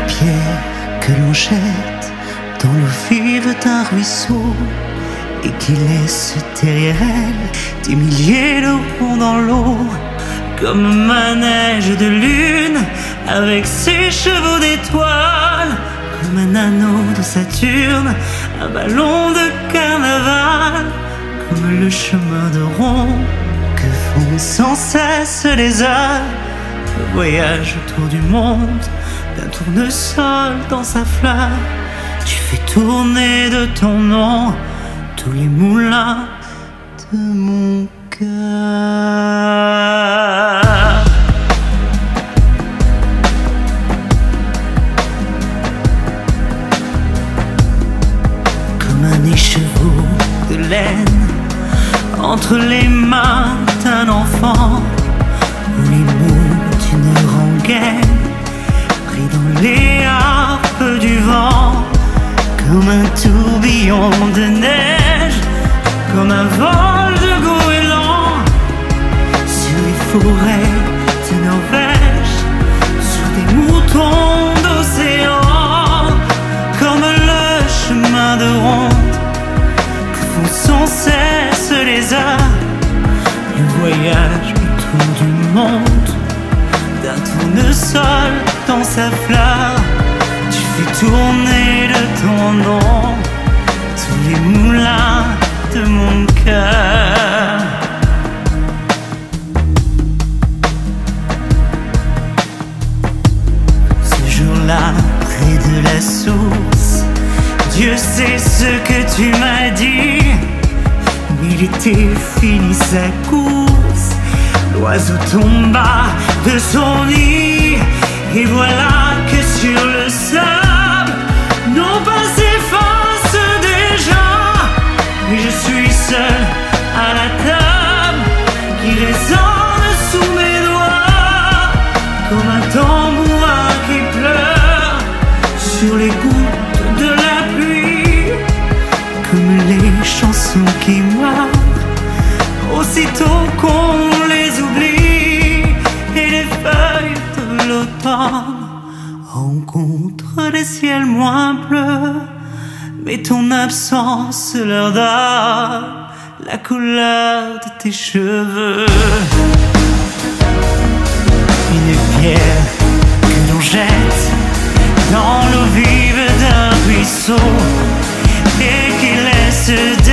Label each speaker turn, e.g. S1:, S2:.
S1: pierre que l'on jette dans l'eau vive d'un ruisseau et qui laisse derrière elle des milliers de ronds dans l'eau, comme un manège de lune avec ses chevaux d'étoiles, comme un anneau de Saturne, un ballon de carnaval, comme le chemin de rond que font sans cesse les heures, le voyage autour du monde d'un tournesol dans sa fleur. Tu fais tourner de ton nom tous les moulins de mon cœur. Comme un écheveau de laine entre les mains d'un enfant, ou les mots d'une rengaine pris dans les harpes du vent, comme un tourbillon de neige, comme un vol de goéland sur les forêts de Norvège, sur des moutons d'océan, comme le chemin de ronde que font sans cesse les heures, le voyage autour du monde d'un tournesol dans sa fleur. Tu fais tourner de ton nom tous les moulins de mon cœur. Ce jour-là, près de la source, Dieu sait ce que tu m'as dit, mais il était fini sa course. L'oiseau tomba de son nid, et voilà que sur le sable, non pas s'efface déjà, mais je suis seul à la table qui résonne sous mes doigts, comme un tambourin qui pleure sur les gouttes de la pluie, comme les chansons qui meurent aussitôt qu'on les oublie, et les feuilles de l'automne rencontrent des ciels moins bleus, mais ton absence leur donne la couleur de tes cheveux. Une pierre que l'on jette dans l'eau vive d'un ruisseau et qui laisse